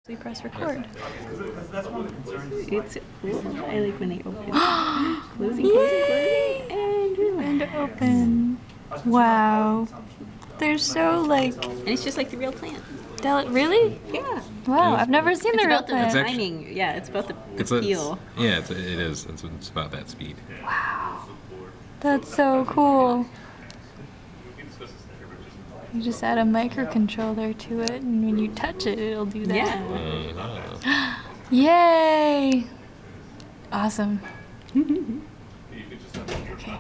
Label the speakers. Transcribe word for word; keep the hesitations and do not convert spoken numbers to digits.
Speaker 1: We press record.
Speaker 2: It's ooh, I like when they open. Closing, closing, closing, and
Speaker 1: And open. Wow. They're so like.
Speaker 2: And it's just like the real plant.
Speaker 1: Del really?
Speaker 2: Yeah.
Speaker 1: Wow, I've never seen
Speaker 2: It's
Speaker 1: the real
Speaker 2: about the
Speaker 1: plant.
Speaker 2: timing. Yeah, it's about the,
Speaker 3: It's
Speaker 2: the
Speaker 3: a,
Speaker 2: feel.
Speaker 3: yeah, it's, it is. It's, it's about that speed.
Speaker 1: Wow. That's so cool. You just add a microcontroller to it, and when you touch it, it'll do that.
Speaker 2: Yeah.
Speaker 3: Uh-huh.
Speaker 1: Yay! Awesome.